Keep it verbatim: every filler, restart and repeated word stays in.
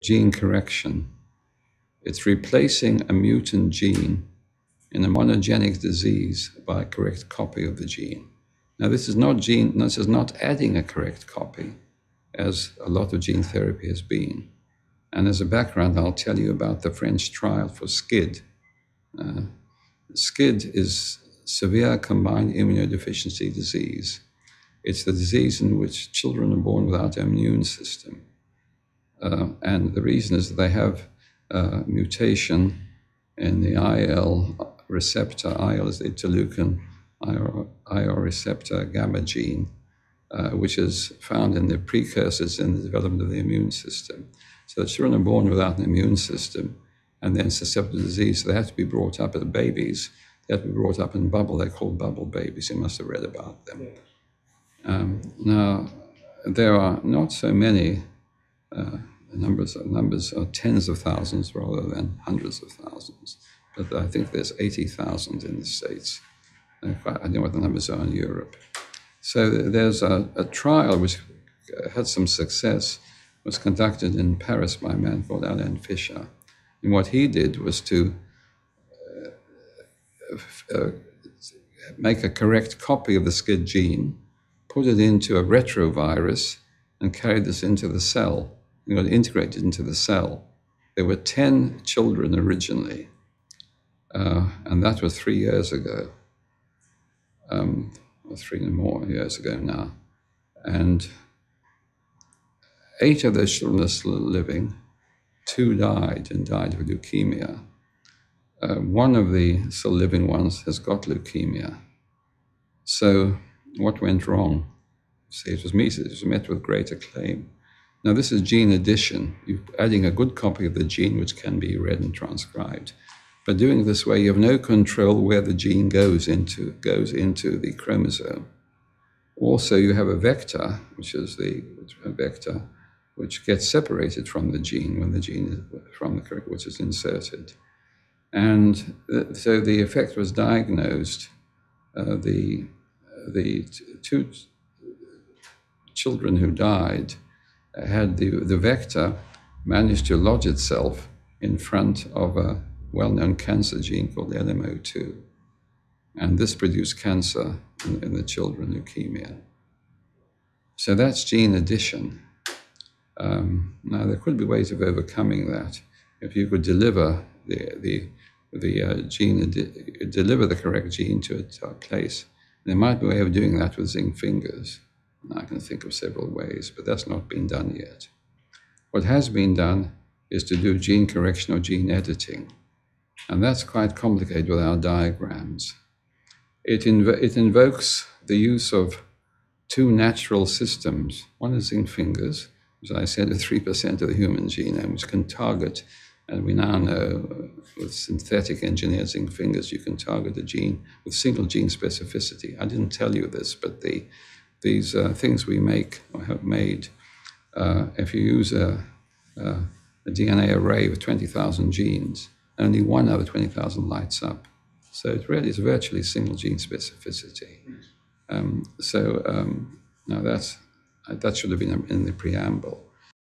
gene correction. It's replacing a mutant gene in a monogenic disease by a correct copy of the gene. Now, this is not gene, this is not adding a correct copy, as a lot of gene therapy has been. And as a background, I'll tell you about the French trial for SCID. Uh, SCID is Severe Combined Immunodeficiency Disease. It's the disease in which children are born without an immune system. Uh, and the reason is that they have uh, mutation in the I L receptor. I L is the interleukin I R receptor gamma gene, uh, which is found in the precursors in the development of the immune system. So the children are born without an immune system, and then susceptible to disease. So they have to be brought up as babies. They have to be brought up in bubble. They're called bubble babies. You must have read about them. Um, now, there are not so many. Uh, the numbers are, numbers are tens of thousands rather than hundreds of thousands. But I think there's eighty thousand in the States. I don't know what the numbers are in Europe. So there's a, a trial which had some success, was conducted in Paris by a man called Aaron Klug. And what he did was to uh, uh, make a correct copy of the SCID gene, put it into a retrovirus, and carry this into the cell. You know, integrate it into the cell. There were ten children originally, uh, and that was three years ago. Um, or three and more years ago now. And eight of those children are still living. Two died and died of leukemia. Uh, one of the still living ones has got leukemia. So what went wrong? See, it was, met, it was met with great acclaim. Now this is gene addition. You're adding a good copy of the gene which can be read and transcribed. But doing it this way, you have no control where the gene goes into, goes into the chromosome. Also, you have a vector, which is the a vector, which gets separated from the gene when the gene is from the which is inserted. And th so the effect was diagnosed. Uh, the the two children who died had the the vector managed to lodge itself in front of a well-known cancer gene called L M O two. And this produced cancer in, in the children, leukemia. So that's gene addition. Um, now, there could be ways of overcoming that. If you could deliver the, the, the uh, gene, deliver the correct gene to a place, there might be a way of doing that with zinc fingers. And I can think of several ways, but that's not been done yet. What has been done is to do gene correction or gene editing. And that's quite complicated with our diagrams. It, inv it invokes the use of two natural systems. One is zinc fingers, as I said, three percent of the human genome, which can target, and we now know with synthetic engineered zinc fingers, you can target a gene with single gene specificity. I didn't tell you this, but the, these uh, things we make or have made, uh, if you use a, a, a D N A array with twenty thousand genes, only one out of twenty thousand lights up. So it really is virtually single gene specificity. Um, so um, now that's, that should have been in the preamble.